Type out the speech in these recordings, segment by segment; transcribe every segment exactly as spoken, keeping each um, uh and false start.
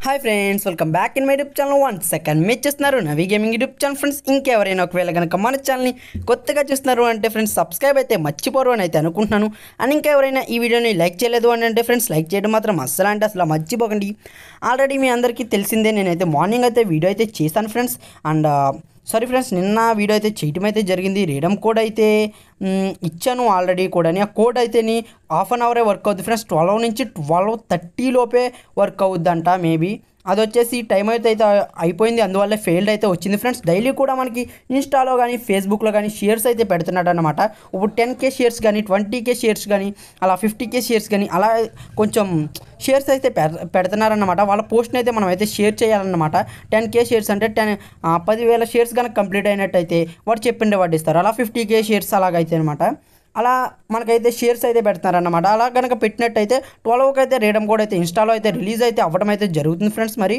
Hi friends, welcome back in my YouTube channel. One second మీరు చూస్తున్నారు Navi gaming YouTube channel. Friends, ఇంకెవరైనా ఒకవేళ కనుక మన ఛానల్ని కొత్తగా చూస్తున్నారు అంటే ఫ్రెండ్స్ సబ్స్క్రైబ్ అయితే మర్చిపోరు అని అయితే అనుకుంటున్నాను. అండ్ ఇంకెవరైనా ఈ వీడియోని లైక్ చేయలేదు అని అంటే ఫ్రెండ్స్ లైక్ చేయడం మాత్రం అస్సలు అంటే అసలు మర్చిపోకండి. ఆల్రెడీ మీ అందరికీ తెలిసిందే, నేనైతే మార్నింగ్ అయితే వీడియో అయితే చేశాను ఫ్రెండ్స్. అండ్ సారీ ఫ్రెండ్స్, నిన్న వీడియో అయితే చేయటం అయితే జరిగింది. రీడమ్ కోడ్ అయితే ఇచ్చాను ఆల్రెడీ కూడా. ఆ కోడ్ అయితేని హాఫ్ అన్ అవరే వర్క్ అవుద్ది ఫ్రెండ్స్. ట్వెల్వ్ నుంచి ట్వెల్వ్ థర్టీ లోపే వర్క్ అవుద్దంట మేబీ. అది వచ్చేసి టైం అయితే అయితే అయిపోయింది, అందువల్ల ఫెయిల్డ్ అయితే వచ్చింది ఫ్రెండ్స్. డైలీ కూడా మనకి ఇన్స్టాలో కానీ ఫేస్బుక్లో కానీ షేర్స్ అయితే పెడుతున్నాడు అనమాట. ఇప్పుడు టెన్ కే షేర్స్ కానీ ట్వంటీ కే షేర్స్ కానీ అలా ఫిఫ్టీ కే షేర్స్ కానీ అలా కొంచెం షేర్స్ అయితే పెడుతున్నారన్నమాట. వాళ్ళ పోస్ట్ని అయితే మనం అయితే షేర్ చేయాలన్నమాట. టెన్ కే షేర్స్ అంటే టెన్ పదివేల షేర్స్ కనుక కంప్లీట్ అయినట్టయితే వాడు చెప్పిండే వాడు ఇస్తారు. అలా ఫిఫ్టీ కే షేర్స్ అలాగైతే అనమాట. అలా మనకైతే షేర్స్ అయితే పెడుతున్నారన్నమాట. అలా కనుక పెట్టినట్టయితే ట్వెల్వ్కి అయితే రీడమ్ కోడ్ అయితే ఇన్స్టాలో అయితే రిలీజ్ అయితే అవ్వడం అయితే జరుగుతుంది ఫ్రెండ్స్ మరి.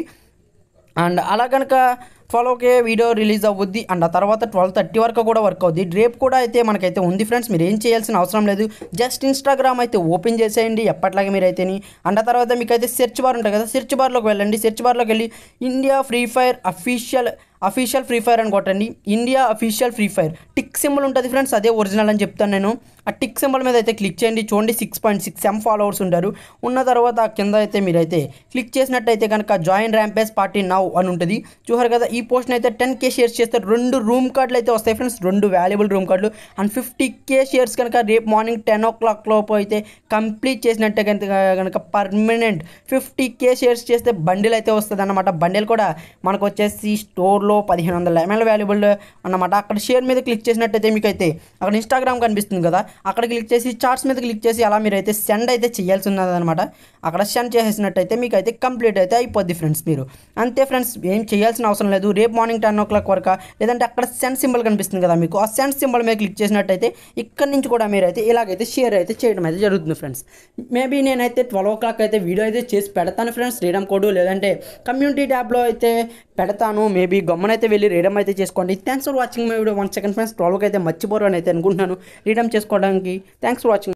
అండ్ అలా కనుక ట్వెల్వ్కే వీడియో రిలీజ్ అవ్వుద్ది. అండ్ ఆ తర్వాత ట్వెల్వ్ థర్టీ వరకు కూడా వర్క్ అవుద్ది. రేపు కూడా అయితే మనకైతే ఉంది ఫ్రెండ్స్. మీరు ఏం చేయాల్సిన అవసరం లేదు, జస్ట్ ఇన్స్టాగ్రామ్ అయితే ఓపెన్ చేసేయండి ఎప్పట్లాగే మీరైతేని. అండ్ ఆ తర్వాత మీకు అయితే సెర్చ్ బార్ ఉంటుంది కదా, సెర్చ్ బార్లోకి వెళ్ళండి. సెర్చ్ బార్లోకి వెళ్ళి India Free Fire official official Free Fire అని కొట్టండి. India official Free Fire tick symbol ఉంటుంది ఫ్రెండ్స్, అదే ఒరిజినల్ అని చెప్తాను నేను. ఆ టిక్ సింబల్ మీద అయితే క్లిక్ చేయండి. చూడండి, six point six M followers ఉంటారు. ఉన్న తర్వాత కింద అయితే మీరైతే క్లిక్ చేసినట్టయితే కనుక జాయిన్ ర్యాంపేజ్ పార్టీ నౌ అని ఉంటుంది. చూసారు కదా, ఈ పోస్ట్ని అయితే టెన్ కే షేర్స్ చేస్తే రెండు రూమ్ కార్డులు అయితే వస్తాయి ఫ్రెండ్స్, రెండు వాల్యుబుల్ రూమ్ కార్డులు. అండ్ ఫిఫ్టీ కే షేర్స్ కనుక రేపు మార్నింగ్ టెన్ ఓ క్లాక్ లోపు అయితే కంప్లీట్ చేసినట్టే కనుక కనుక పర్మనెంట్ ఫిఫ్టీ కే షేర్స్ చేస్తే బండిల్ అయితే వస్తుంది అన్నమాట. బండిల్ కూడా మనకు వచ్చేసి స్టోర్లో పదిహేను వందల ఎంఎల్ వాల్యుబుల్ అన్నమాట. అక్కడ షేర్ మీద క్లిక్ చేసినట్టయితే మీకు అయితే అక్కడ ఇన్స్టాగ్రామ్ కనిపిస్తుంది కదా, అక్కడ క్లిక్ చేసి చార్ట్స్ మీద క్లిక్ చేసి అలా మీరు అయితే సెండ్ అయితే చేయాల్సి ఉన్నది అనమాట. అక్కడ సెండ్ చేసేసినట్టయితే మీకు అయితే కంప్లీట్ అయితే అయిపోద్ది ఫ్రెండ్స్. మీరు అంతే ఫ్రెండ్స్, ఏం చేయాల్సిన అవసరం లేదు. రేపు మార్నింగ్ టెన్ ఓ క్లాక్ వరకు లేదంటే అక్కడ సెండ్ సింబల్ కనిపిస్తుంది కదా మీకు, ఆ సెండ్ సింబల్ మీద క్లిక్ చేసినట్టయితే ఇక్కడ నుంచి కూడా మీరు అయితే ఇలాగైతే షేర్ అయితే చేయడం అయితే జరుగుతుంది ఫ్రెండ్స్. మేబీ నేనైతే ట్వెల్వ్ ఓ క్లాక్ అయితే వీడియో అయితే చేసి పెడతాను ఫ్రెండ్స్, రీడమ్ కోడ్ లేదంటే కమ్యూనిటీ ట్యాబ్లో అయితే పెడతాను. మేబీ గమ్మనైతే వెళ్ళి రీడమ్ అయితే చేసుకోండి. Thanks for watching my video. One second friends, ట్వెల్వ్కి అయితే మర్చిపోరు అని అయితే అనుకుంటున్నాను రీడమ్ చేసుకోవడానికి. Thanks for watching.